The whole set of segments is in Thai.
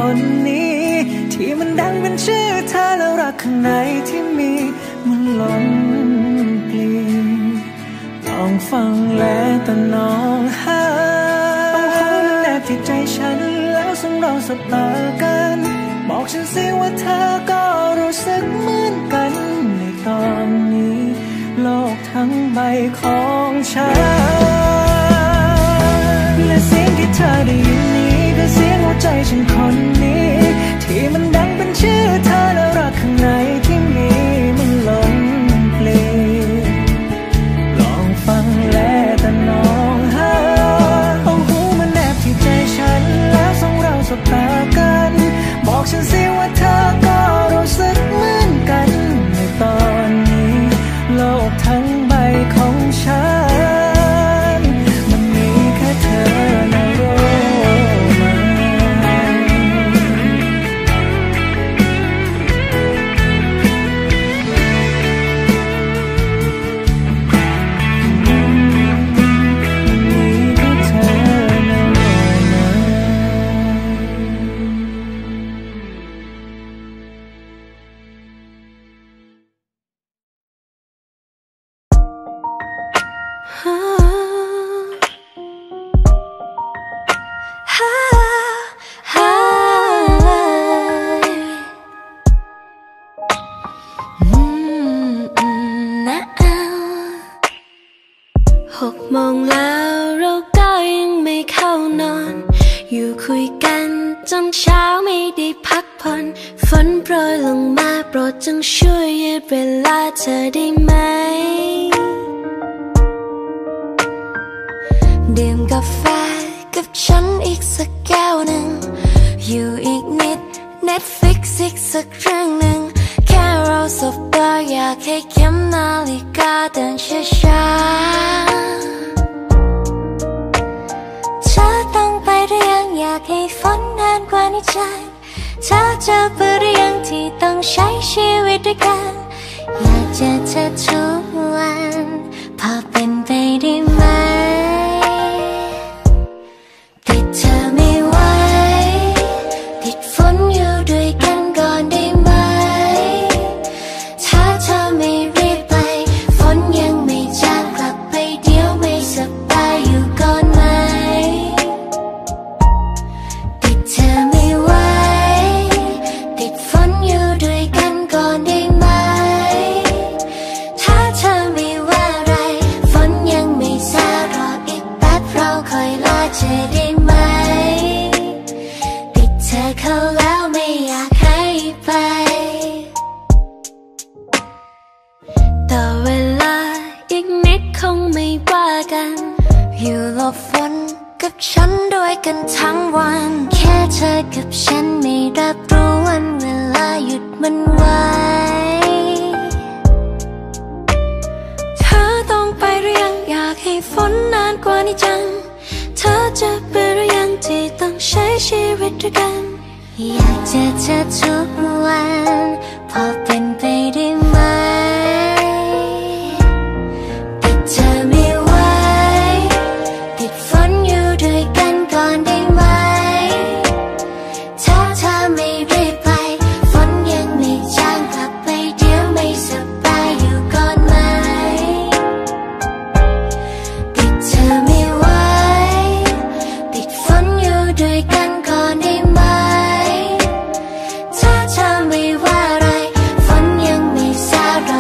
คนนี้ที่มันดังเป็นชื่อเธอแล้วรักข้างในที่มีมันล้นปลีลองฟังและตะนองหาเอาหูมันแนบที่ใจฉันแล้วส่งเราสบตากันบอกฉันสิว่าเธอก็รู้สึกเหมือนกันในตอนนี้โลกทั้งใบของฉันและเสียงที่เธอได้ยินนี้ก็เสียงหัวใจฉันคนนี้ที่มันดังเป็นชื่อเธอแล้วรักข้างในที่มีมันล้นปลีลองฟังและตะนองหาเอาหูมันแนบที่ใจฉันแล้วส่งเราสบตากันบอกฉันสิว่าเธอก็รู้สึกเหมือนกันในตอนนี้โลกทั้งใบของฉันมันมีแค่เธอนะรู้ไหม 6 โมงแล้วเราก็ยังไม่เข้านอนอยู่คุยกันจนเช้าไม่ได้พักผ่อนฝนโปรยลงมาโปรดจงช่วยยืดเวลาเธอได้ไหมดื่มกาแฟกับฉันอีกสักแก้วหนึ่งอยู่อีกนิด Netflix อีกสักเรื่องหนึ่งแค่เราสบตาอยากให้เข็มนาฬิกาเดินช้าเธอต้องไปหรือยังอยากให้ฝนนานกว่านี้ใจเธอจะเบื่อหรือยังที่ต้องใช้ชีวิตด้วยกันอยากเจอเธอทุกวันพอเป็นไปได้ไหมติดเธอไม่ไหวติดฝนอยู่ด้วยกันก่อนได้ไหมถ้าเธอไม่รีบไปฝนยังไม่จางกลับไปเดี๋ยวไม่สบายอยู่ก่อนไหมติดเธอไม่ไหวติดฝนอยู่ด้วยกันก่อนได้ไหมถ้าเธอไม่ว่าอะไรฝนยังไม่ซารออีกแป๊บเราคอยรอเธอได้ไหมติดเธอเข้าแล้วไม่อยากให้ไปต่อเวลาอีกนิดคงไม่ว่ากันอยู่หลบฝนกับฉันด้วยกันทั้งวันแค่เธอกับฉันไม่รับรู้วันเวลาหยุดมันไว้เธอต้องไปหรือยังอยากให้ฝนนานกว่านี้จังเธอจะเบื่อหรือยังที่ต้องใช้ชีวิตด้วยกันอยากเจอเธอทุกวันพอเป็นไปได้ไหมติดเธอไม่ไหวติดฝนอยู่ด้วยกันก่อนได้ไหมถ้าเธอไม่รีบไปฝนยังไม่จางกลับไปเดี๋ยวไม่สบายอยู่ก่อนไหมติดเธอไม่ไหวติดฝนอยู่ด้วยกันก่อนได้ไหมถ้าเธอไม่ว่าอะไรฝนยังไม่ซารอ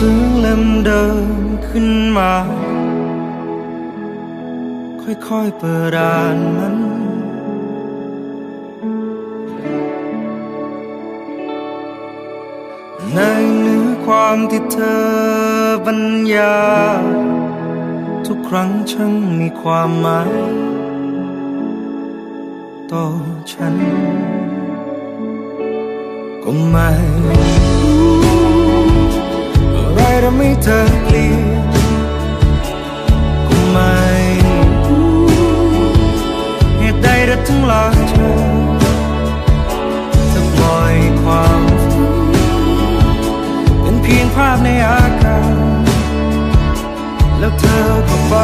สือเล่มเดิมขึ้นมาค่อยๆเปิดอ่านมันในเนื้อความที่เธอบรรยายทุกครั้งช่างมีความหมายต่อฉันก็ไม่อะไรทำให้เธอเปลี่ยนก็ไม่เหตุใดเธอถึงลาเธอปล่อยความฝันเป็นเพียงภาพในอากาศแล้วเธอก็ไป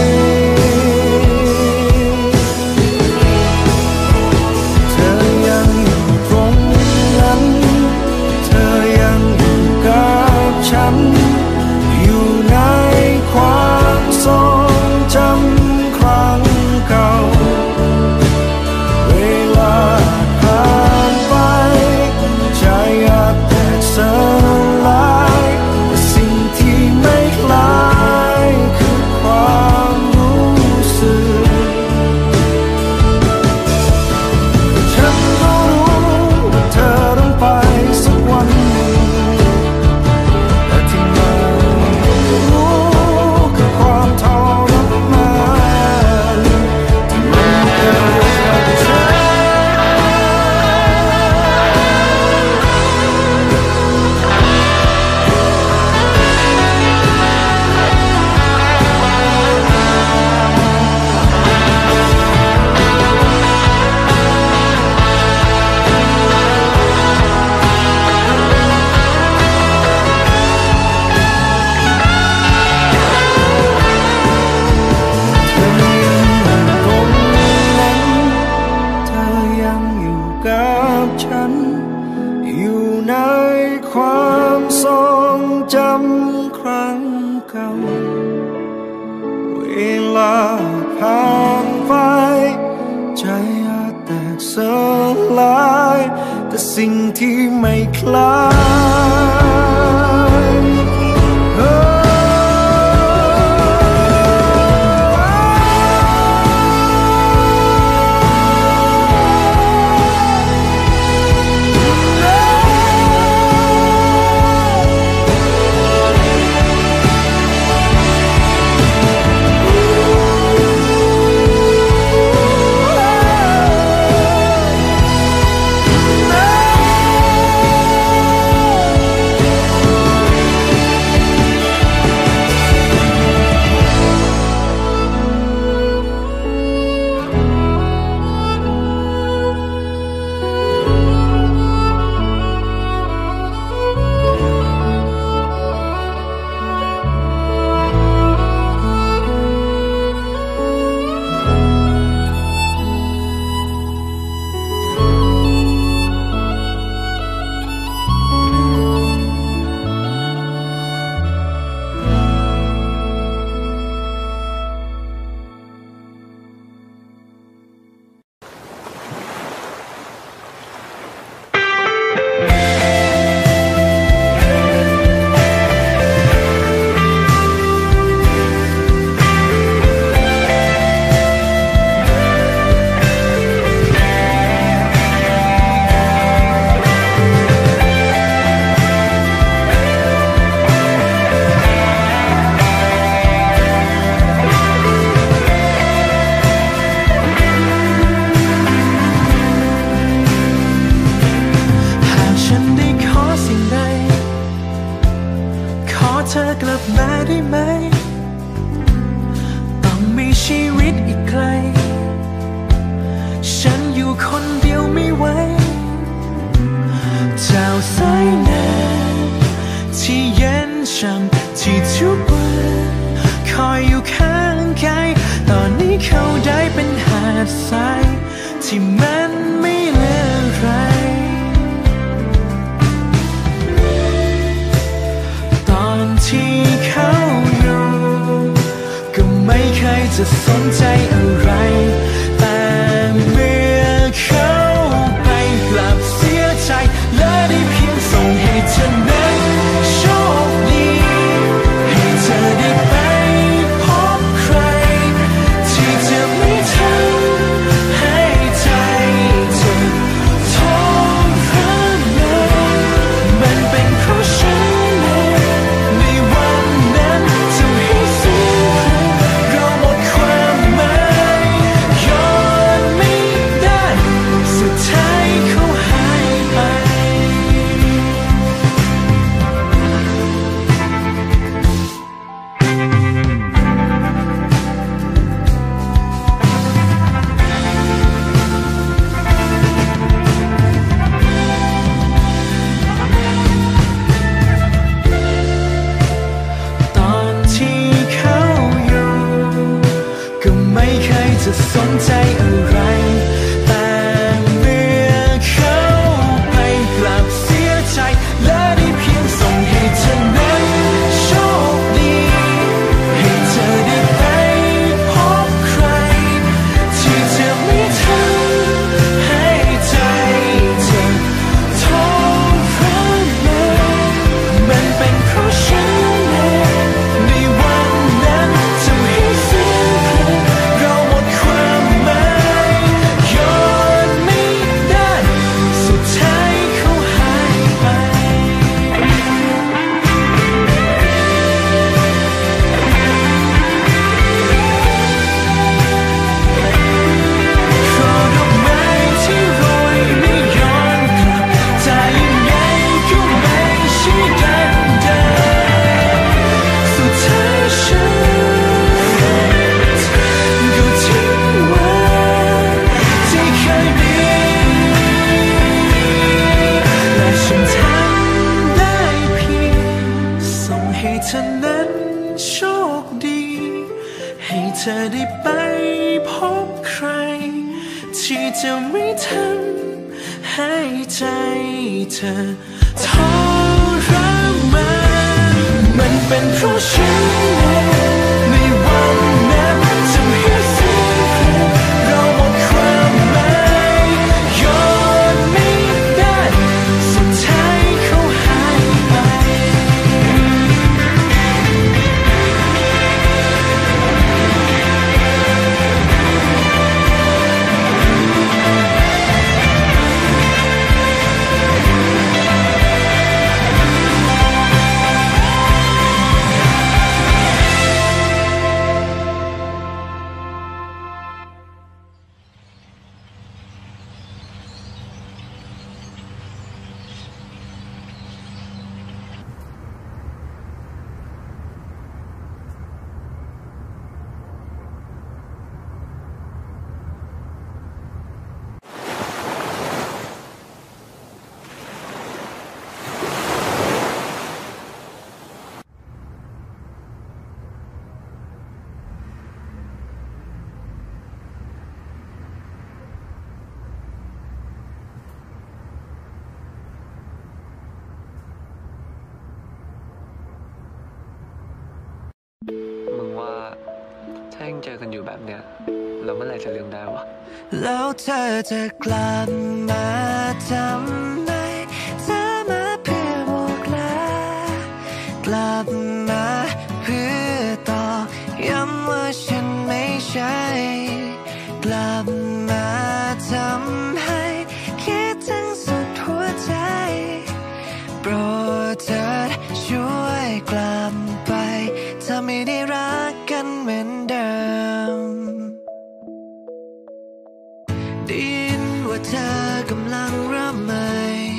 เธอยังอยู่ตรงนั้นเธอยังอยู่กับฉันอยู่ในความทรงจำครั้งเก่าเวลาผ่านไปใจอาจแตกสลายแต่สิ่งที่ไม่คล้ายคือความรู้สึกฉันก็รู้ว่าเธอต้องไปสักวันหนึ่งแต่ที่ไม่รู้คือความทรมานที่มันเกิดกับเธอฉันอยู่ในความทรงจำครั้งเก่าเวลาผ่านไปใจอาจแตกสลายแต่สิ่งที่ไม่คล้ายเธอกลับมาได้ไหมต้องมีชีวิตอีกไกลฉันอยู่คนเดียวไม่ไหวเจ้าสายน้ำที่เย็นช่ำที่ทุกวันคอยอยู่ข้างกายตอนนี้เขาได้เป็นหาดทรายที่มันไม่เหลือใครที่เขาอยู่ก็ไม่เคยจะสนใจอะไรแต่เมื่อเขาไปกลับเสียใจและได้เพียงส่งให้เธอนั้นโชคดีจะสนใจอะไรแต่เมื่อเขาไปกลับเสียใจและได้เพียงส่งให้เธอนั้นโชคดีให้เธอได้ไปพบใครที่จะไม่ทำให้ใจเธอทรมานมันเป็นเพราะฉันเองในวันนั้นทำให้สิ้นเราหมดความหมายย้อนไม่ได้สุดท้ายเขาหายไปเพราะดอกไม้ที่โรยไม่ย้อนกลับจะยังไงก็ไม่ใช่ดังเดิมสุดท้ายฉันก็ทิ้งวันที่เคยมีและฉันทำได้เพียงส่งให้เธอนั้นโชคดีให้เธอได้ไปพบใครที่จะไม่ทำให้ใจเธอทรมานมันเป็นเพราะฉันเองในวันนั้นทำให้สิ้นเราหมดความหมายย้อนไม่ได้สุดท้ายเขาหายไปมึงว่าถ้ายังเจอกันอยู่แบบเนี้ยเราเมื่อไหร่จะลืมได้วะแล้วเธอจะกลับมาทำไมเธอมาเพื่อบอกลากลับมาเพื่อตอกย้ำว่าฉันไม่ใช่กลับมาทำให้คิดถึงสุดหัวใจโปรดเธอช่วยกลับไปถ้าไม่ได้รักกันเหมือนเดิมได้ยินว่าเธอกำลังเริ่มใหม่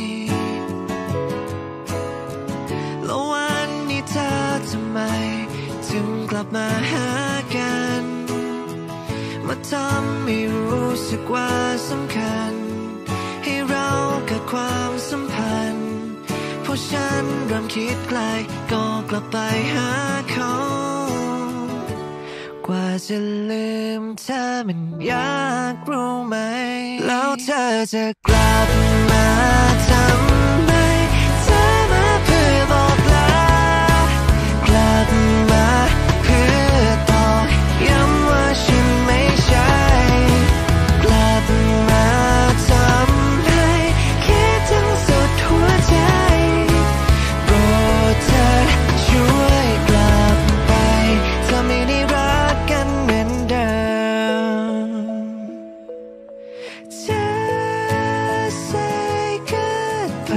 แล้ววันนี้เธอทำไมถึงกลับมาหากันมาทำให้รู้สึกว่าสำคัญให้เราเกิดความสัมพันธ์เพราะฉันเริ่มคิดไกลก็กลับไปหาเขากว่าจะลืมเธอมันยากรู้ไหมแล้วเธอจะกลับมาทำไมเธอมาเพื่อบอกลากลับมาเพื่อตอกย้ำว่าฉันไม่ใช่กลับมาทำให้คิดถึงสุดหัวใจโปรดเธอช่วยกลับไปถ้าไม่ได้รักกันเหมือนเดิม Just say goodbye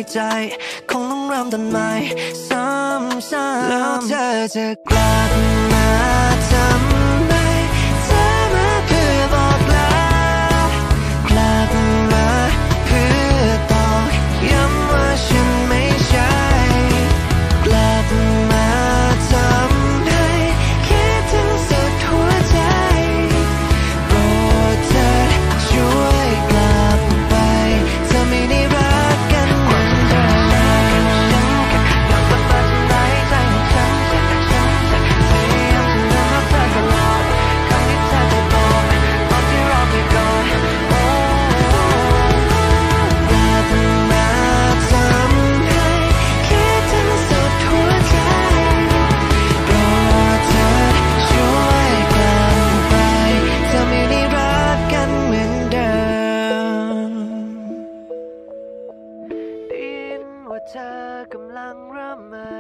ใจคงต้องเริ่มต้นใหม่ซ้ำๆแล้วเธอจะกลับมาทำไมเธอมาเพื่อบอกลากลับมาเพื่อตอกย้ำว่าฉันไม่ใช่กลับมาทำให้คิดถึงสุดหัวใจโปรดเธอช่วยกลับไปเธอไม่ได้รักกันเหมือนเดิมฉันแค่อยากจะเปิดใจใจของฉันพยายามจะลืมรักเธอตลอดครั้งที่เธอจะบอกตอนที่เราไปก่อนกลับมาทำให้คิดถึงสุดหัวใจโปรดเธอช่วยกลับไปเธอไม่ได้รักกันเหมือนเดิมได้ยินว่าเธอกำลังเริ่มใหม่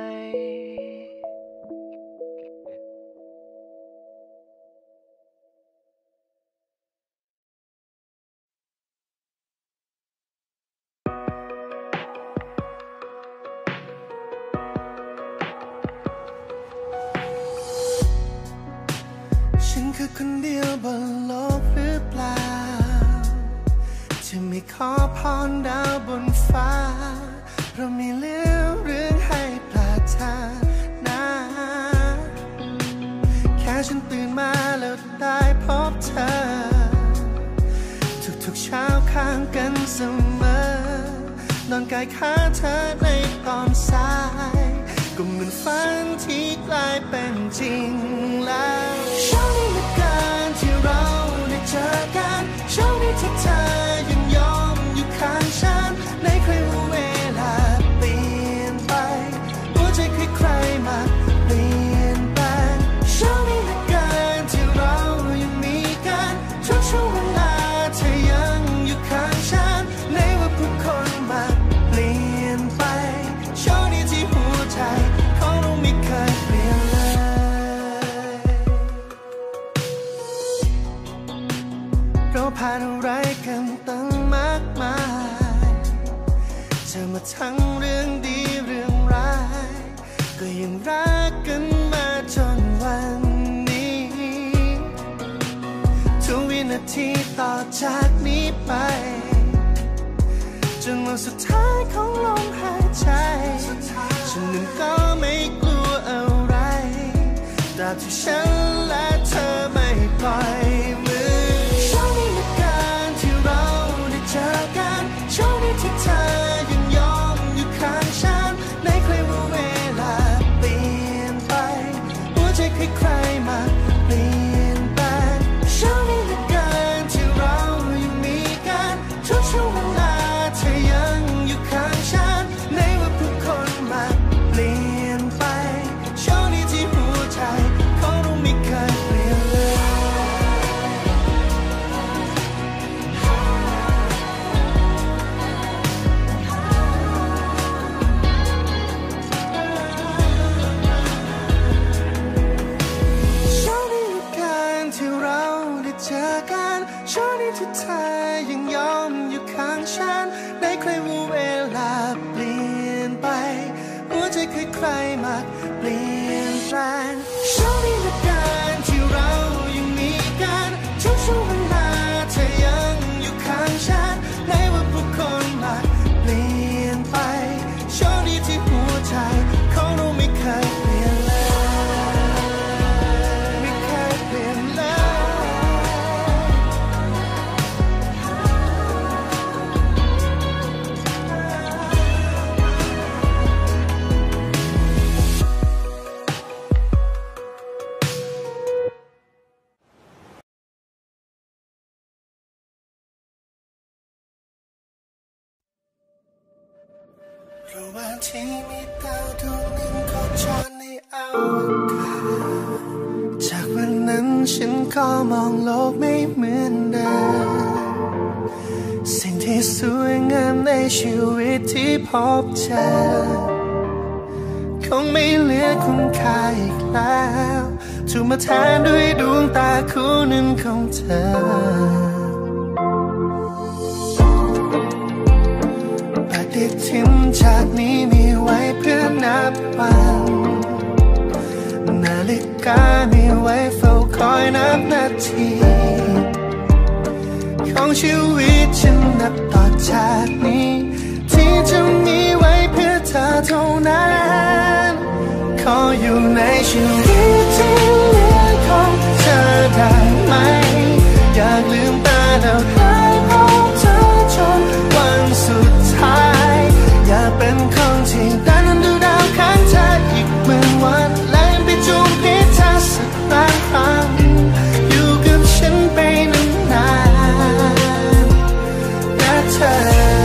ฉันคือคนเดียวบนโลกหรือเปล่าจะไม่ขอพรดาวบนฟ้าเราไม่เหลือเรื่องให้ปรารถนาแค่ฉันตื่นมาแล้วได้พบเธอทุกๆเช้าข้างกันเสมอนอนกายขาเธอในตอนสายก็เหมือนฝันที่กลายเป็นจริงแล้วโชคดีเหลือเกินที่เราได้เจอกันโชคดีที่เธอยังยอมอยู่ข้างฉันในใครว่าเวลาเปลี่ยนไปหัวใจใครๆมาเปลี่ยนแปลงโชคดีเหลือเกินที่เรายังมีกันทุกช่วงเวลาเธอยังอยู่ข้างฉันในว่าผู้คนมาเปลี่ยนไปโชคดีที่หัวใจของเราไม่เคยเปลี่ยนเลยเราผ่านอะไรกันตั้งมากมายเจอมาทั้งเรื่องดีเรื่องร้ายก็ยังรักกันมาจนวันนี้ทุกวินาทีต่อจากนี้ไปจนวันสุดท้ายของลมหายใจฉันนั้นก็ไม่กลัวอะไรตราบที่ฉันและเธอไม่ปล่อยมือโชคดีเหลือเกินที่เราได้เจอกันโชคดีที่เธอยังยอมอยู่ข้างฉันในใครว่าเวลาเปลี่ยนไปหัวใจใครๆมาเปลี่ยนแปลงโชคดีเหลือเกินที่เรายังมีกันทุกช่วงเวลาเธอยังอยู่ข้างฉันในว่าผู้คนมาเปลี่ยนไปโชคดีที่หัวใจของเราไม่เคยเปลี่ยนเลยโชคดีเหลือเกินที่เราได้เจอกันโชคดีที่เธอยังยอมอยู่ข้างฉันในใครว่าเวลาเปลี่ยนไปหัวใจใครๆมาเปลี่ยนแปลงโชคดีเหลือเกินที่เรายังมีกันทุกช่วงเวลาเธอยังอยู่ข้างฉันในว่าผู้คนมาเปลี่ยนไปโชคดีที่หัวใจของเราไม่เคยเปลี่ยนเลยไม่เคยเปลี่ยนเลยระหว่างที่มีดาวดวงหนึ่งโคจรในอวกาศจากวันนั้นฉันก็มองโลกไม่เหมือนเดิมสิ่งที่สวยงามในชีวิตที่พบเจอคงไม่เหลือคุณค่าอีกแล้วถูกมาแทนด้วยดวงตาคู่หนึ่งของเธอ ปฏิทิทิมจากนี้มีไว้เพื่อนับวันนาฬิกามีไว้เฝ้าคอยนับนาทีของชีวิตฉันนับต่อจากนี้ที่จะมีไว้เพื่อเธอเท่านั้นขออยู่ในชีวิตที่เหลือของเธอได้ไหมอยากลืมตาแล้วได้พบเธอจนวันสุดท้ายอยากเป็นคนที่ได้นั้นดูดาวข้างเธออีกเหมือนวันและไปจูบพิษเธอสักครั้งอยู่กับฉันไปนานๆนะเธอ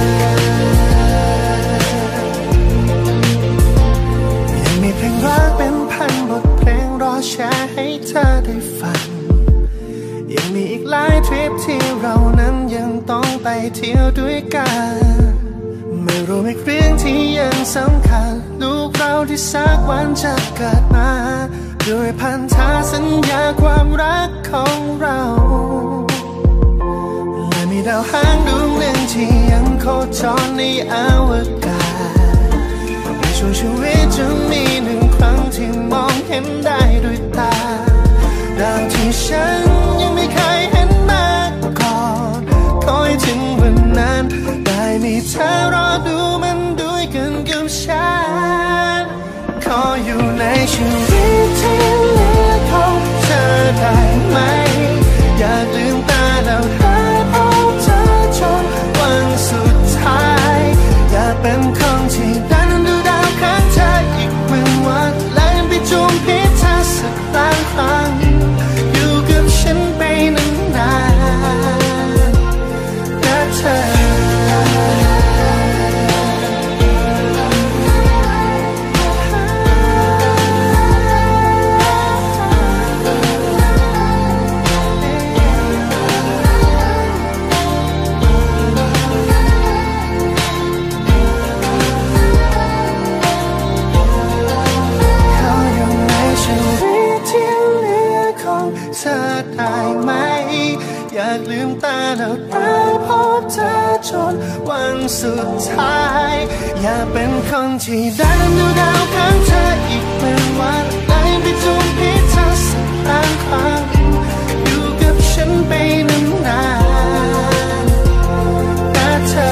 ยังมีเพลงรักเป็นพันบทเพลงรอแชร์ให้เธอได้ฟังยังมีอีกหลายทริปที่เรานั้นยังต้องไปเที่ยวด้วยกันไม่รู้อีกเรื่องที่ยังสำคัญลูกเราที่สักวันจะเกิดมาด้วยพันธสัญญาความรักของเราและมีดาวหางดวงหนึ่งที่ยังโคจรในอวกาศในช่วงชีวิตจะมีหนึ่งครั้งที่มองเห็นได้ด้วยตาดาวที่ฉันยังไม่เคยเห็นมาก่อนคอยถึงวันนั้นได้มีเธอรอดูมันด้วยกันกับฉันขออยู่ในชีวิตที่เหลือของเธอได้ไหมอยากลืมตาแล้วได้พบเธอจนวันสุดท้ายอยากเป็นคนที่ได้นั้นดูดาวข้างเธออีกเหมือนวันและไปจูบพิษเธอสักครั้งอยู่กับฉันไปนานๆนะเธอเธอได้ไหมอยากลืมตาแล้วได้พบเธอจนวันสุดท้ายอยากเป็นคนที่ได้นั้นดูดาวข้างเธออีกเป็นวันได้ไปจูบพิษเธอสักครั้งอยู่กับฉันไปนานๆนะเธอ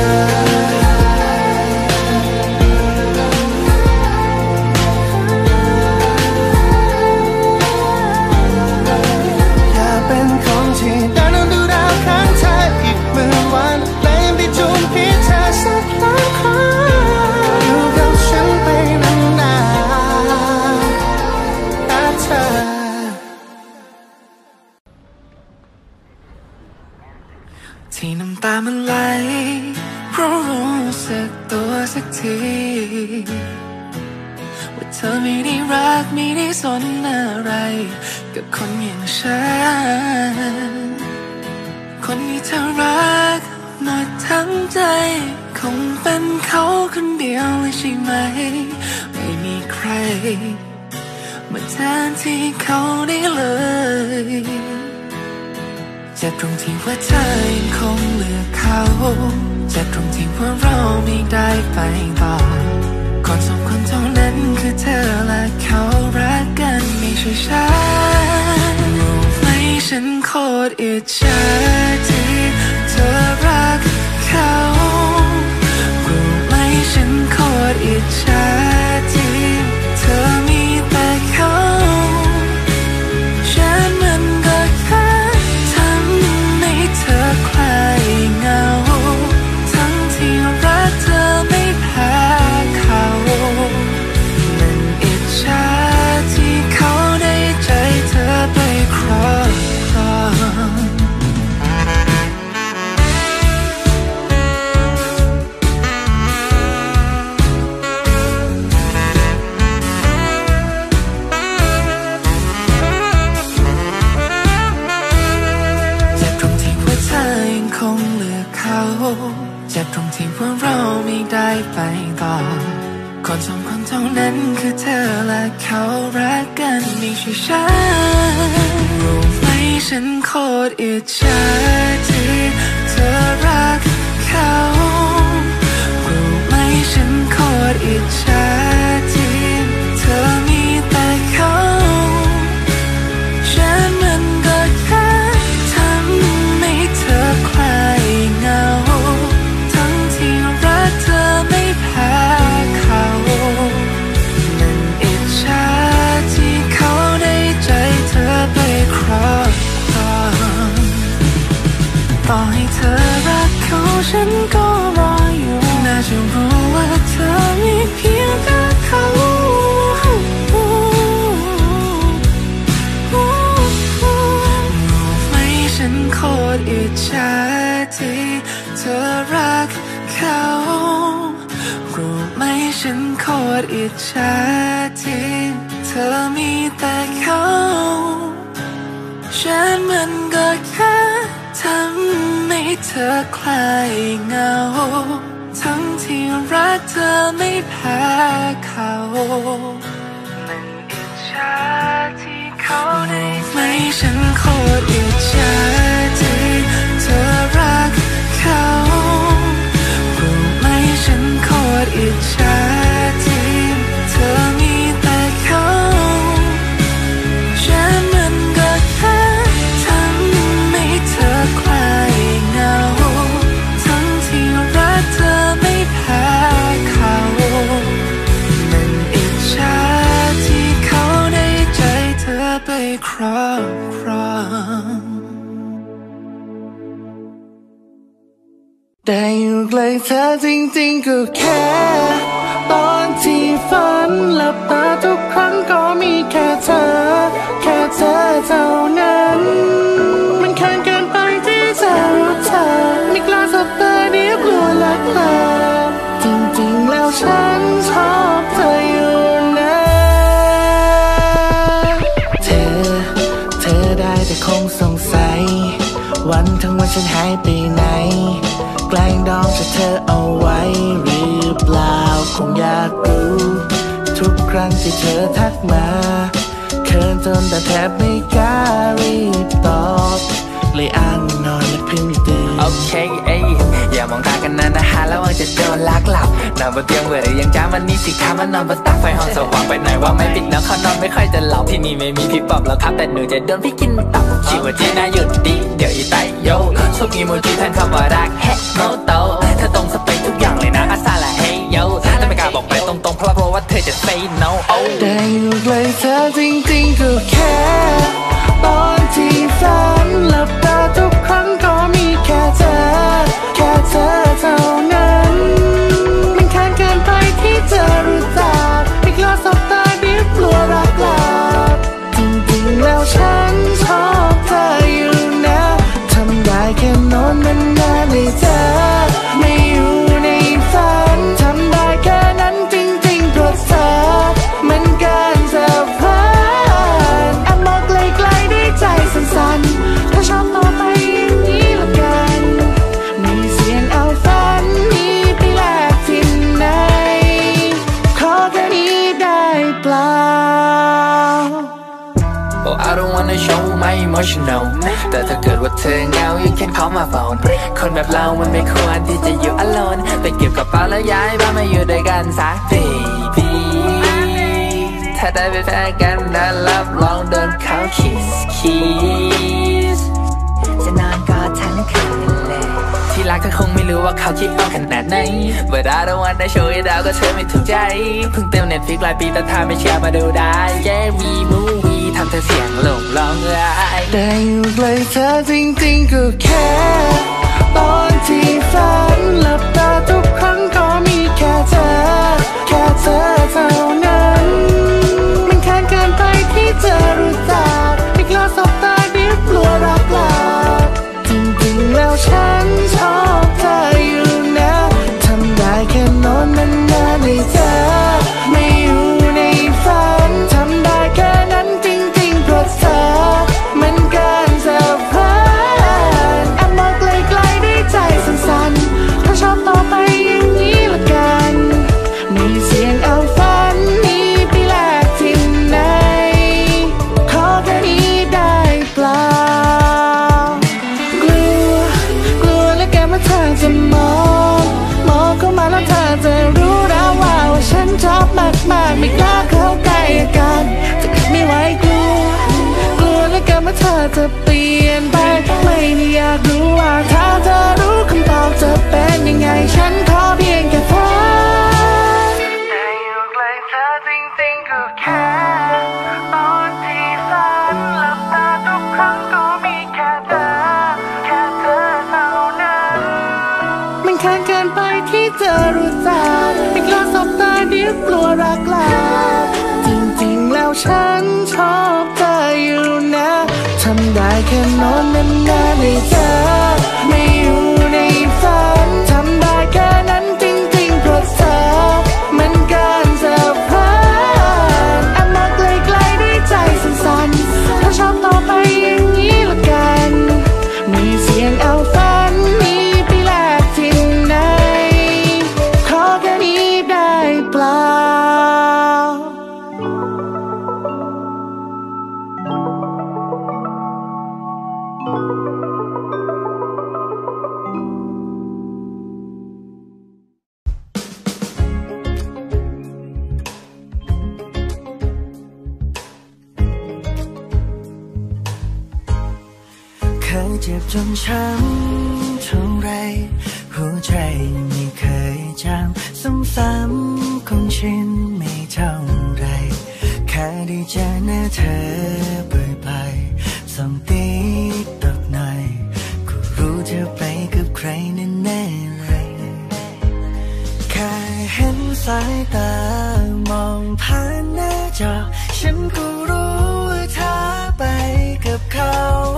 ที่ได้นั้นดูดาวข้างเธออีกเหมือนวันและไปจูบพิษเธอสักครั้งอยู่กับฉันไปนานๆนะเธอที่น้ำตามันไหลเพราะรู้สึกตัวสักทีว่าเธอไม่ได้รักไม่ได้สนอะไรกับคนอย่างฉันคนที่เธอรักหมดทั้งใจคงเป็นเขาคนเดียวเลยใช่ไหมไม่มีใครมาแทนที่เขาได้เลยเจ็บตรงที่ว่าเธอยังคงเลือกเขาเจ็บตรงที่ว่าเราไม่ได้ไปต่อคนสองคนเท่านั้นคือเธอและเขารักกันไม่ใช่ฉันรู้ไหมฉันโคตรอิจฉาที่เธอรักเขารู้ไหมฉันโคตรอิจฉาที่เธอมีแต่เขาฉันมันก็แค่ทำให้เธอคลายเหงาทั้งที่รักเธอไม่แพ้เขามันอิจฉาที่เขาได้ใจเธอไปครองเจ็บตรงที่ว่าเราไม่ได้ไปต่อคนสองคนเท่านั้นคือเธอและเขารักกันไม่ใช่ฉันรู้ไหมฉันโคตรอิจฉาที่เธอรักเขารู้ไหมโคตรอิจฉาที่เธอมีแต่เขาฉันมันก็แค่ทำให้เธอคลายเหงาทั้งที่รักเธอไม่แพ้เขามันอิจฉาที่เขาได้ใจเธอไปครอบครองต่อให้เธอรักเขาฉันก็รออยู่น่าจะรู้ว่าเธอมีเพียงแต่เขารู้ไหมฉันโคตรอิจฉาที่เธอรักเขารู้ไหมฉันโคตรอิจฉาที่เธอมีแต่เขาฉันมันก็แค่ทำให้เธอคลายเหงาทั้งที่รักเธอไม่แพ้เขามันอิจฉาที่เขาได้ไม่ฉันโคตรอิจฉาที่เธอรักเขารู้ไหมฉันโคตรอิจฉาที่เธอมีแต่เขาฉันมันก็แค่ทำให้เธอคลายเหงาทั้งที่รักเธอไม่แพ้เขามันอิจฉาที่เขาได้ใจเธอไปครอบครองแต่อยู่ใกล้เธอจริงๆก็แค่ตอนที่ฝันหลับตาทุกครั้งก็มีแค่เธอแค่เธอเท่านั้นมันแค่เกินไปที่จะรู้เธอไม่กล้าสบตาเดี๋ยวกลัวละลาจริงๆแล้วฉันชอบเธออยู่นะเธอได้แต่คงสงสัยวันทั้งวันฉันหายไปไหนแกล้งดองจะเธอเอาไว้หรือเปล่าคงอยากรู้ทุกครั้งที่เธอทักมาเขินจนแต่แทบไม่กล้ารีบตอบเลยอ้างนอนและเพิ่งตื่นโอเคอย่ามองตากันนานนะฮะแล้วว่าจะโดนลักหลับนอนบนเตียงเบื่อหรือยังจ้ามันนี่สิคะมันนอนบนตักไฟห้องสว่างไปหน่อยว่าไม่ปิดแล้วเขานอนไม่ค่อยจะหลับที่นี่ไม่มีพี่ปอบแล้วครับแต่หนูจะโดนพี่กินตับชีวิตที่น่าหยุดดีเดี๋ยวอีไตโยชอบอีโมจิแทนคำว่ารักแฮะโนโตเธอตรงสเปคทุกอย่างเลยนะอาซาละเฮโยแต่ไม่กล้าบอกไปตรงๆเพราะว่าเธอจะ say no แต่อยู่ใกล้เธอจริงๆก็แค่ตอนที่ฝันหลับตาทุกครั้งก็มีแค่เธอแค่เธอเท่านั้นมันแค่เกินไปที่จะรู้จักไม่กล้าสบตาเดี๋ยวกลัวรักลาจริงๆแล้วฉันชอบเธออยู่นะทำได้แค่นอนนานๆให้เธอไม่อยู่ในฝันทำได้แค่นั้นจริงๆเพราะเธอมันเกินจะผ่านแอบมองไกลๆด้วยใจสั่นๆถ้าชอบต่อไปอย่างนี้ละกันมีเสียงเอาฝันนี้ไปแลกที่ไหนขอแค่นี้ได้เปล่าOh, I don't wanna show my emotional แต่ถ้าเกิดว่าเธอเหงา you can call my phone คนแบบเรามันไม่ควรที่จะอยู่ alone ไปเก็บกระเป๋าแล้วย้ายบ้านมาอยู่ด้วยกันสัก baby ถ้าได้เป็นแฟนกันนะรับรองโดนเขา kiss จะนอนกอดทั้งคืนเลยที่รักเธอคงไม่รู้ว่าเขาคิดเอาขนาดไหน But I don't wanna show it out ก็เธอไม่ถูกใจเพิ่งเต็ม Netflix หลายปีแต่ถ้าไม่เชื่อมาดูได้ Yeah we movie ทำเธอเสียงหลงร้องไห้แต่อยู่ใกล้เธอจริงๆก็แค่ตอนที่ฝันหลับตาทุกครั้งก็มีแค่เธอแค่เธอเท่านั้นมันแค่เกินไปที่จะรู้จักไม่กล้าสบตาเดี๋ยวกลัวรักลาจริงๆแล้วฉันชอบเธออยู่นะทำได้แค่นอนนานๆให้เธอไม่อยู่ในฝันทำได้แค่นั้นจริงๆเพราะเธอมันเกินจะผ่านแอบมองไกลๆด้วยใจสั่นๆถ้าชอบต่อไปอย่างนี้ละกันมีเสียงเอาฝันนี้ไปแลกที่ไหนจะเปลี่ยนไปไม่ได้อยากรู้ว่าถ้าเธอรู้คำตอบจะเป็นยังไงฉันขอเพียงแค่ฝันแต่อยู่ใกล้เธอจริงๆก็แค่ตอนที่ฝันหลับตาทุกครั้งก็มีแค่เธอเท่านั้นมันแค่เกินไปที่เธอรู้จักไม่กล้าสบตาเดี๋ยวกลัวรักลาจริงๆแล้วฉันชอบเธออยู่นะทำได้แค่นอนนานๆให้เธอไม่อยู่ในฝันทำได้แค่นั้นจริงๆเพราะเธอมันเกินจะผ่านแอบมาไกลๆด้วยใจสั่นๆถ้าชอบต่อไปอย่างนี้ละกันมีเสียงเอาฝันนี้ไปแลกที่ไหนขอแค่นี้ได้เปล่าเคยเจ็บจนช้ำเท่าไรหัวใจไม่เคยจำซ้ำๆคงชินไม่เท่าไรแค่ได้เจอหน้าเธอบ่อยๆส่องติ๊กตอกหน่อยก็รู้เธอไปกับใครแน่ๆเลยแค่เห็นสายตามองผ่านหน้าจอฉันก็รู้ว่าเธอไปกับเขา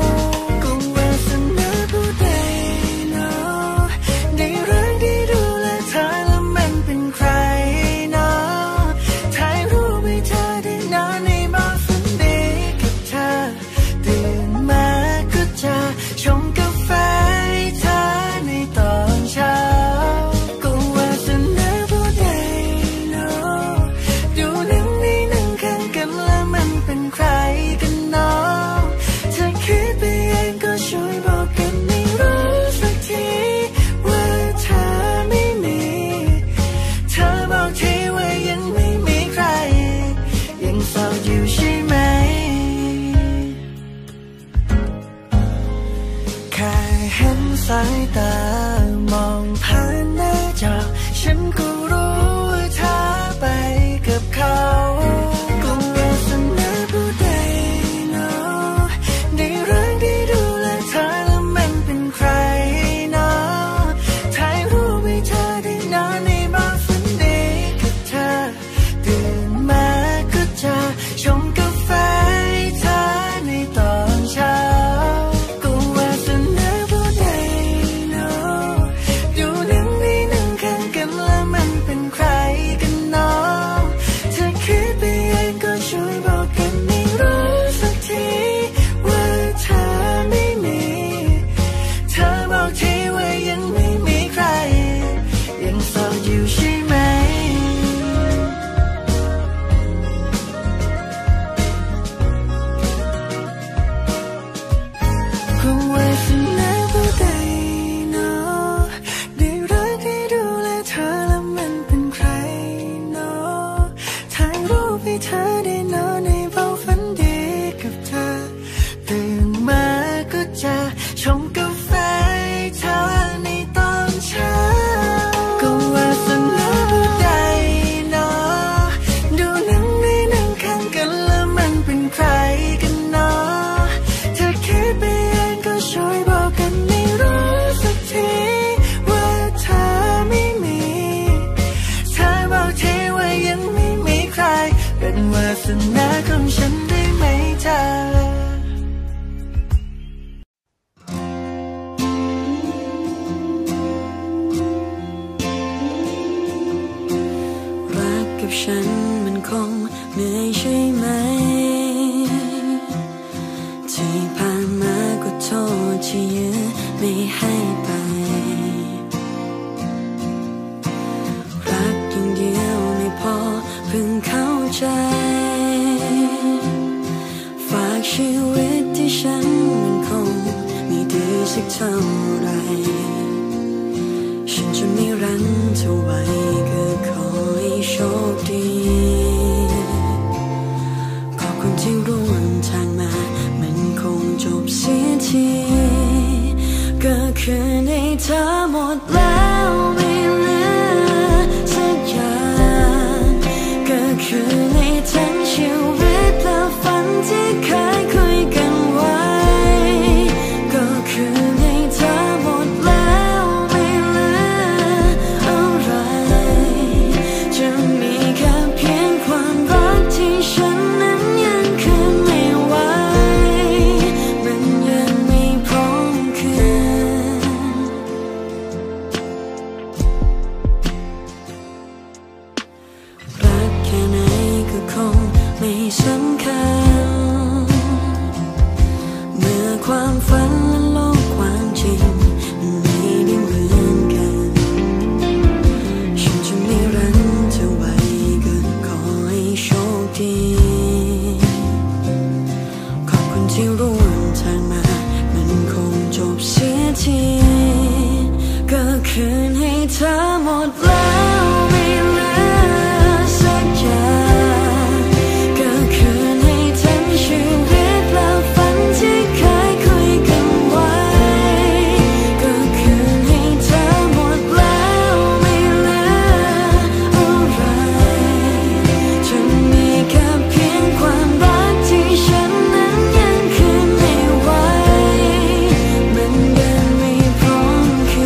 สายตามองผ่านหน้าจอฉันก็รู้ว่าเธอไปกับเขาก็วาสนาผู้ใดเนาะได้รักได้ดูแลเธอแล้วมันเป็นใครเนาะถ่ายรูปให้เธอได้นอนในบ้านฝันดีกับเธอตื่นมาก็จะชงกาแฟให้เธอในตอนเช้าวาสนาของฉันได้ไหมเธอรักกับฉันมันคงเหนื่อยใช่ไหมที่ผ่านมาก็โทษที่ยื้อไม่ให้ไปรักอย่างเดียวไม่พอเพิ่งเข้าใจฝากชีวิตที่ฉันมันคงไม่ดีสักเท่าไรฉันจะไม่รันเท่าไหร่ก็ขอให้โชคดีขอบคุณที่ร่วมทางมามันคงจบเธอหมดแล้วไม่เหลือสักอย่างก็คือในทั้งชีวิตและฝันที่เคยคุยกันไว้ก็คือในเธอหมดแล้วไม่เหลืออะไรจะมีแค่เพียงความรักที่ฉันนั้นยังคืนไม่ไหวมันยังไม่พร้อมคืนรักแค่ไหนก็คงไม่สำคัญเมื่อความฝันและโลกความจริงไม่ได้เหมือนกันฉันจะไม่รั้งเธอไว้ก็ขอให้โชคดีขอบคุณที่ร่วมทางมามันคงจบเสียทีก็คืนให้เธอหมดแล้วไม่เหลือสักอย่างก็คืนให้ทั้งชีวิตและฝันที่เคยคุยกันไว้ก็คืนให้เธอหมดแล้วไม่เหลืออะไรจะมีแค่เพียงความรักที่ฉันนั้นยังคืนไม่ไหวมันยังไม่พร้อมคื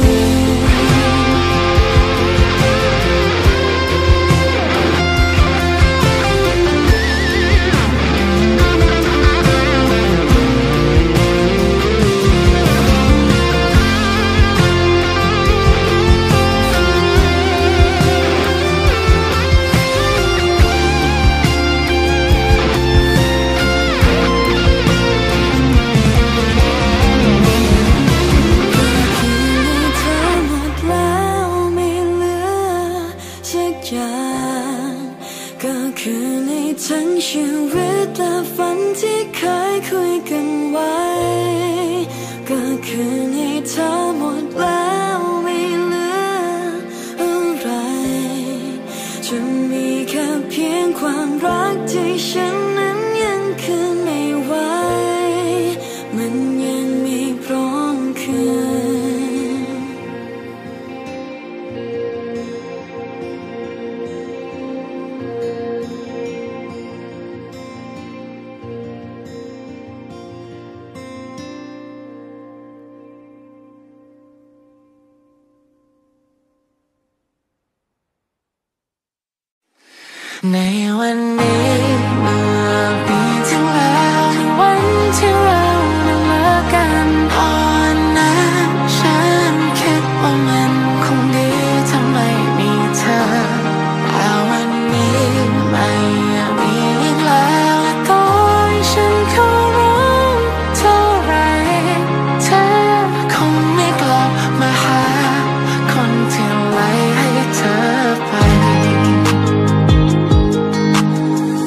ก็คือในทั้งชีวิตและฝันที่เคยคุยกันไว้ก็คือในเธอหมดแล้วไม่เหลืออะไรจะมีแค่เพียงความรักที่ฉันนั้นยังคืนไม่ไหวมันยังไม่พร้อมคืนในวันนี้เมื่อปีที่แล้ววันที่เราได้เลิกกันตอนนั้นฉันคิดว่ามันคงดีถ้าไม่มีเธอแต่วันนี้ไม่มีอีกแล้วและต่อให้ฉันขอร้องเท่าไรเธอคงไม่กลับมาหาคนที่ไล่ให้เธอไป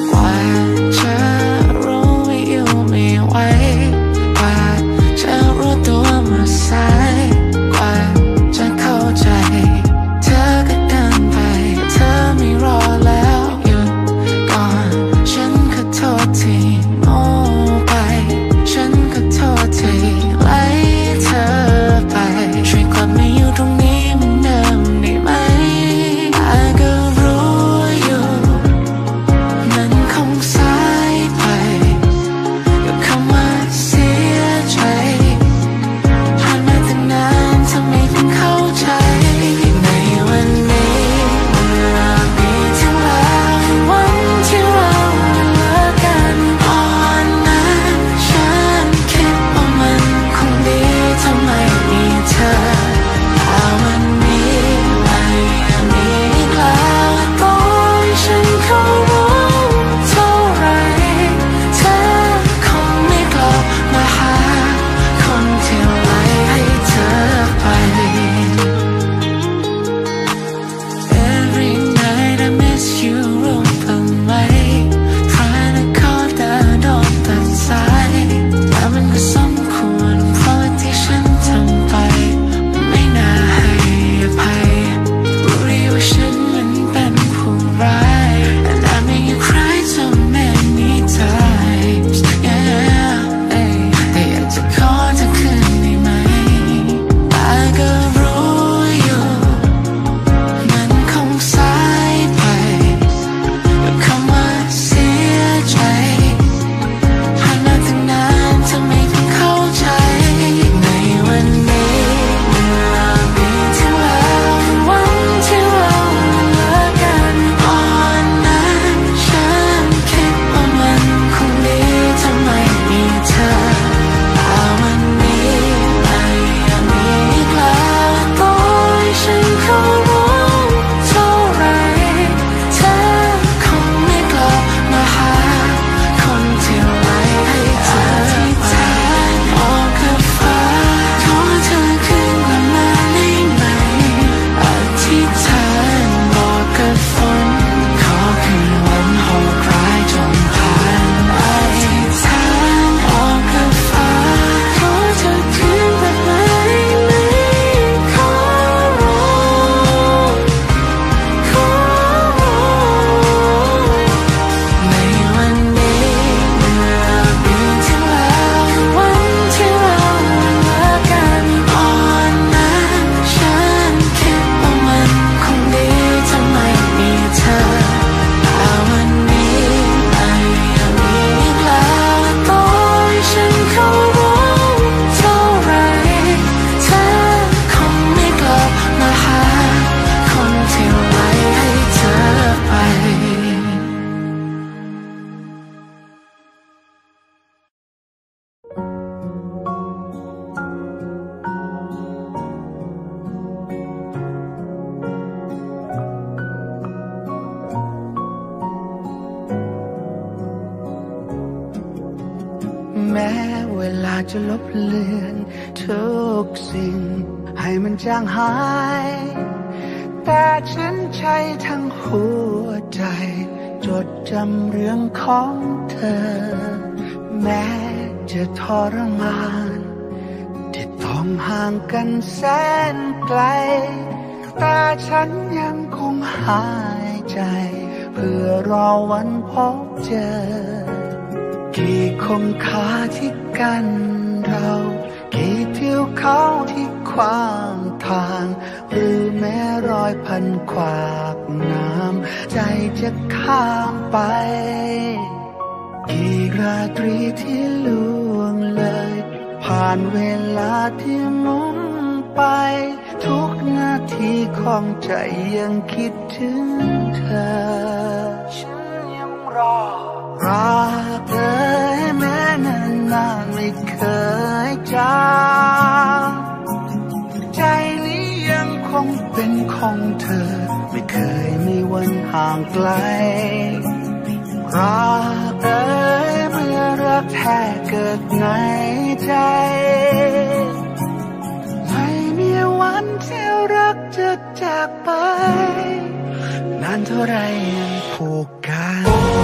แม้เวลาจะลบเลือนทุกสิ่งให้มันจางหายแต่ฉันใช้ทั้งหัวใจจดจำเรื่องของเธอแม้จะทรมานที่ต้องห่างกันแสนไกลแต่ฉันยังคงหายใจเพื่อรอวันพบเจอกี่คมขาที่กันเรากี่ทิวเขาที่ขวางทางหรือแม้รอยพันขวากน้ำใจจะข้ามไปกี่ราตรีที่ล่วงเลยผ่านเวลาที่หมุนไปทุกนาทีของใจยังคิดถึงเธอฉันยังรอรักเธอแม้นานๆไม่เคยจางใจนี้ยังคงเป็นของเธอไม่เคยมีวันห่างไกลรักเธอเมื่อรักแท้เกิดในใจไม่มีวันที่รักจะจากไปนานเท่าไรยังผูกกัน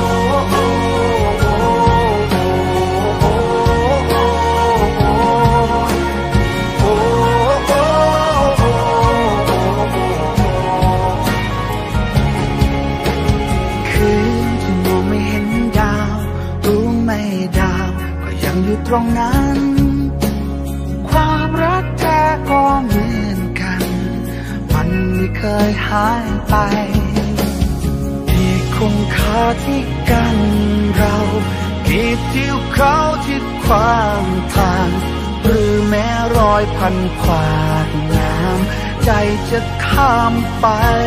อยู่ตรงนั้นความรักแท้ก็เหมือนกันมันไม่เคยหายไปที่คุณค่าที่กันเรากี่ทิวเขาที่ขวางทางหรือแม้รอยพันขวากน้ำใจจะข้ามไป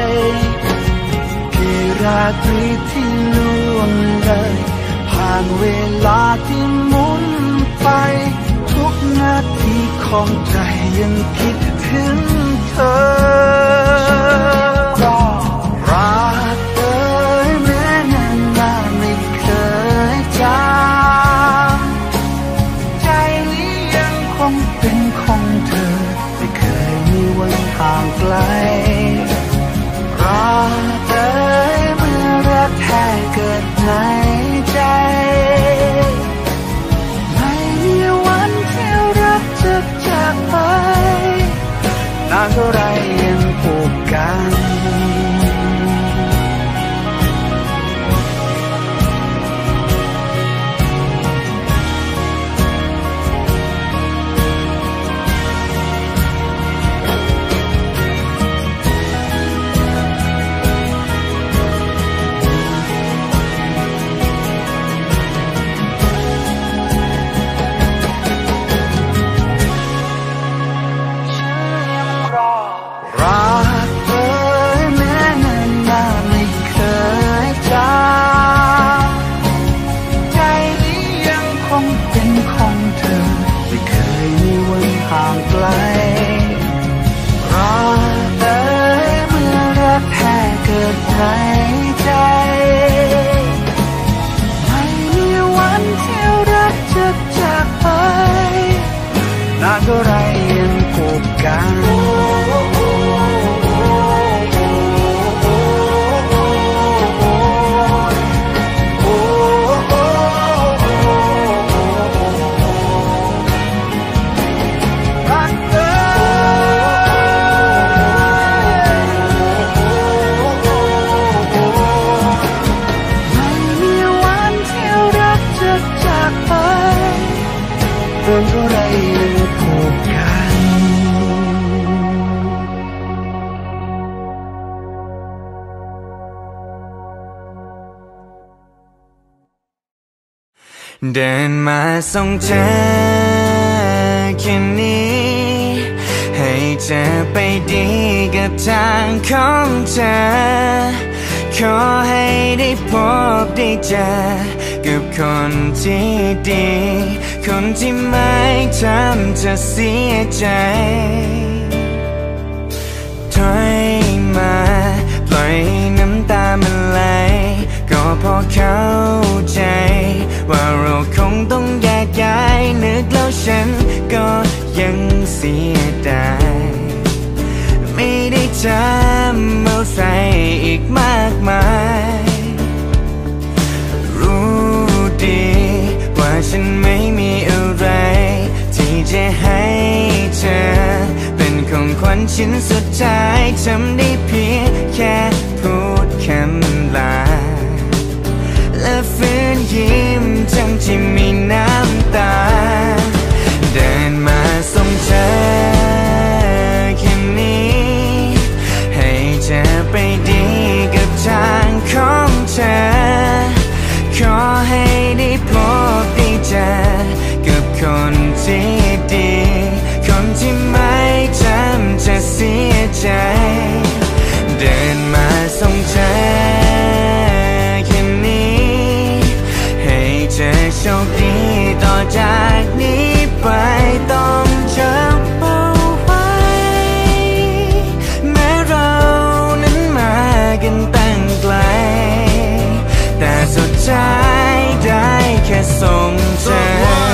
กี่ราตรีที่ล่วงเลยผ่านเวลาที่หมุนไปทุกนาทีของใจยังคิดถึงเธอก็รักเธอแม้นานๆไม่เคยจางใจนี้ยังคงเป็นของเธอไม่เคยมีวันห่างไกลรักเธอเมื่อรักแท้เกิดในใจไม่มีวันที่รักจะจากไปนานเท่าไรยังผูกกันห่างไกลรักเธอเมื่อรักแท้เกิดในใจไม่มีวันที่รักจะจากไปนานเท่าไรยังผูกกันเรื่องเท่าไรยังผูกกันเดินมาส่งเธอแค่นี้ให้เธอไปดีกับทางของเธอขอให้ได้พบได้เจอกับคนที่ดีคนที่ไม่ทำเธอเสียใจถอยมาปล่อยน้ำตามันไหลก็พอเข้าใจว่าเราคงต้องแยกย้ายจะให้เธอเป็นของขวัญชิ้นสุดท้ายทำได้เพียงแค่พูดคำลาและฝืนยิ้มทั้งที่มีน้ำตาเดินมาส่งเธอแค่นี้ให้เธอไปดีกับทางของเธอขอให้ได้พบได้เจอกับคนที่ดีคนที่ไม่ทำจะเสียใจเดินมาส่งเธอแค่นี้ให้เธอโชคดีต่อจากนี้ไปต้องจำเอาไว้แม้เรานั้นมากันตั้งไกลแต่สุดท้ายได้แค่ส่งเธอ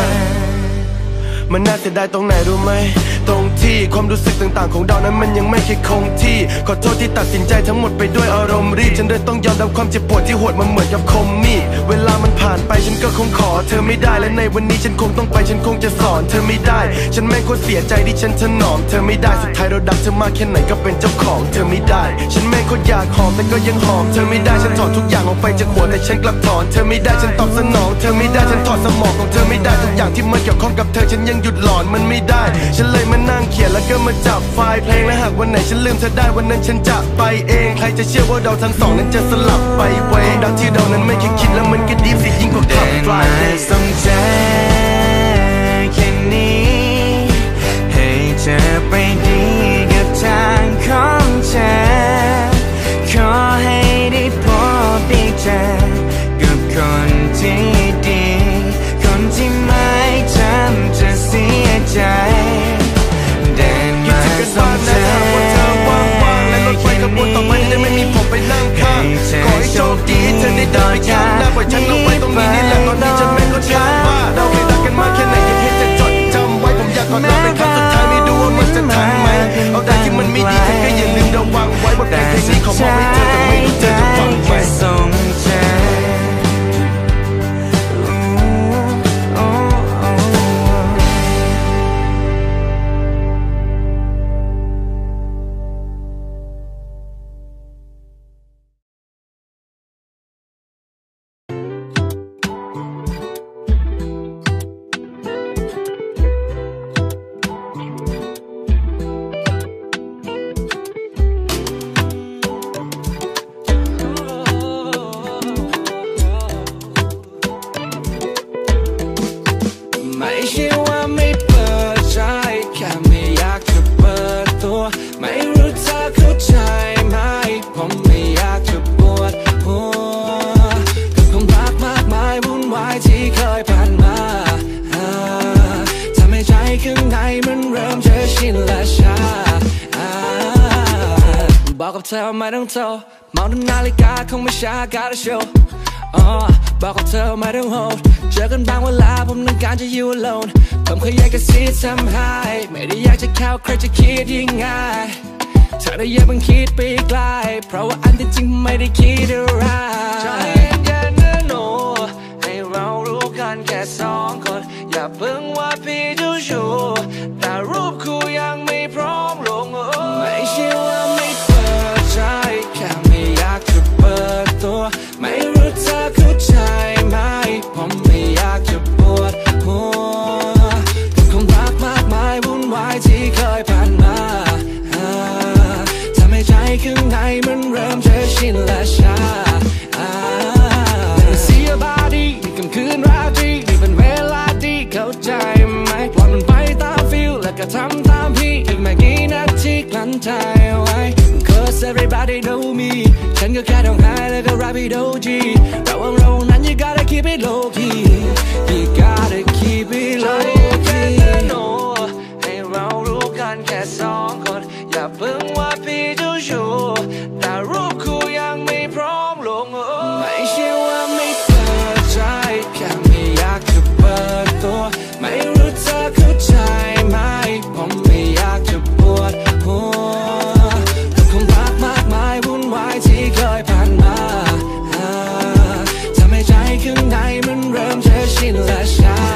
มันน่าเสียดายตรงไหนรู้ไหมตรงที่ความรู้สึกต่างๆของเรานั้นมันยังไม่เคยคงที่ขอโทษที่ตัดสินใจทั้งหมดไปด้วยอารมณ์รีบฉันเลยต้องยอมรับความเจ็บปวดที่โหดมันเหมือนกับคมมีดเวลามันผ่านไปฉันก็คงขอเธอไม่ได้และในวันนี้ฉันคงต้องไปฉันคงจะสอนเธอไม่ได้ฉันแม่งโคตรเสียใจที่ฉันถนอมเธอไม่ได้สุดท้ายเราดักเธอมากแค่ไหนก็เป็นเจ้าของเธอไม่ได้ฉันแม่งโคตรอยากหอมแต่ก็ยังหอมเธอไม่ได้ฉันถอดทุกอย่างออกไปจากหัวแต่ฉันกลับถอนเธอไม่ได้ฉันตอบสนองเธอไม่ได้ฉันถอดสมองของเธอไม่ได้ทุกอย่างที่มันเกี่ยวข้องกับเธอฉันยังหยุดหลอนมันไม่ได้ฉันเลยมานั่งเขียนแล้วก็มาจับไฟล์เพลงและหากวันไหนฉันลืมเธอได้วันนั้นฉันจะไปเองใครจะเชื่อว่าเราทั้งสองนั้นจะสลับไปเวดังที่เรานั้นไม่เคยคิดแล้วมันก็ดีสิยิ่งกว่าขับไฟล์เดย์ส่งเธอแค่นี้ให้เธอไปดีกับทางของเธอขอให้ได้พบได้เจอกับคนที่ดีคนที่ไม่ทำจะเสียใจเดินมาส่งเธอและรถไฟขบวนต่อไปจะไม่มีผมไปนั่งข้างขอให้โชคดีเธอได้เดินไปข้างหน้าปล่อยฉันลงไปตรงนี้นี่แหละตอนนี้ฉันไม่ก็ช้าว่าเราเคยรักกันมาแค่ไหนยังให้เธอจดจำไว้ผมอยากกอดเราเป็นครั้งสุดท้ายไม่รู้ว่ามันจะทันไหมเอาแต่ที่มันไม่ดีเธอก็อย่าลืมระวังไว้บทเพลงนี้ขอมอบให้เธอแต่ไม่รู้เธอจะฟังไหมส่งเธอไม่ใช่ว่าไม่เปิดใจแค่ไม่อยากจะเปิดตัวไม่รู้เธอเข้าใจไหมผมไม่อยากจะปวดหัวกับความรักมากมายวุ่นวายที่เคยผ่านมาทำให้ใจข้างในมันเริ่มจะชินและชาบอกกับเธอไม่ต้องโทรมองดูนาฬิกาคงไม่ช้า gotta showบอกกับเธอไม่ต้องโหดเจอกันบางเวลาผมต้องการจะอยู่ alone ผมเคยอยากจะซีดทำให้ไม่ได้อยากจะเข้าใครจะคิดยังไงเธอได้อย่าเพิ่งคิดไปไกลเพราะว่าอันที่จริงไม่ได้คิดอะไรใจเย็นๆนะหนูให้เรารู้กันแค่สองคนอย่าเพิ่งว่าพี่เจ้าชู้แต่รูปคู่ยังไม่พร้อมลงไม่ใช่ว่าไม่เปิดใจแค่ไม่อยากจะเปิดตัวไม่รู้เธอเข้าใจไหมผมไม่อยากจะปวดหัวกับความรักมากมายวุ่นวายที่เคยผ่านมาทำให้ใจข้างในมันเริ่มจะชินและชาเสียบาดีนี่ค่ำคืนราตรีนี่เป็นเวลาดีเข้าใจไหมปล่อยมันไปตามฟิลและก็ทำตามพี่อีกไม่กี่นาทีกลั้นใจไว้ Cause everybody know me ฉันก็แค่ต้องหายแล้วก็รับพี่โดจีระวังเรานั้น you gotta keep it low key you gotta keep it low key ให้เรารู้กันแค่สองคนอย่าเพิ่งว่าพี่เจ้าชู้แต่รูปคู่ยังไม่พร้อมลงไม่ใช่ว่าไม่เปิดใจแค่ไม่อยากจะเปิดตัวไม่รู้เธอเข้าใจไหมผมไม่อยากจะปวดหัวกับความรักมากมายวุ่นวายที่เคยผ่านมาทำให้ใจข้างในมันเริ่มจะชินและชา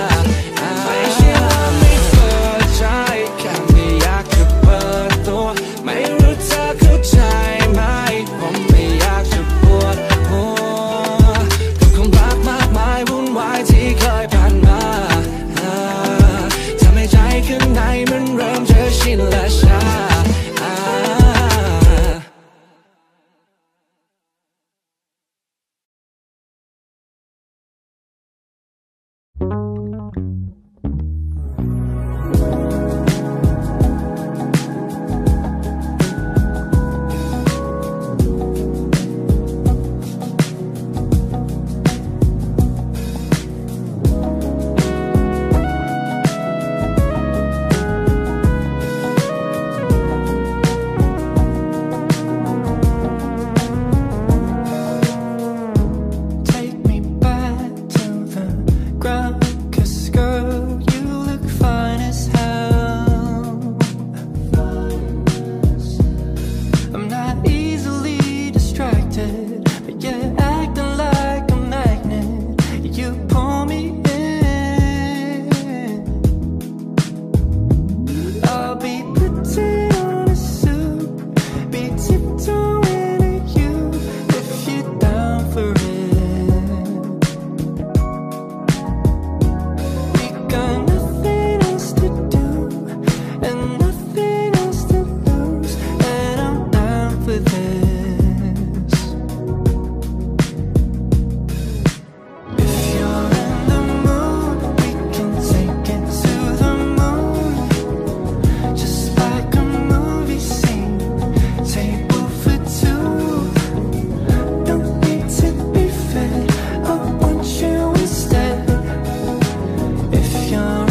your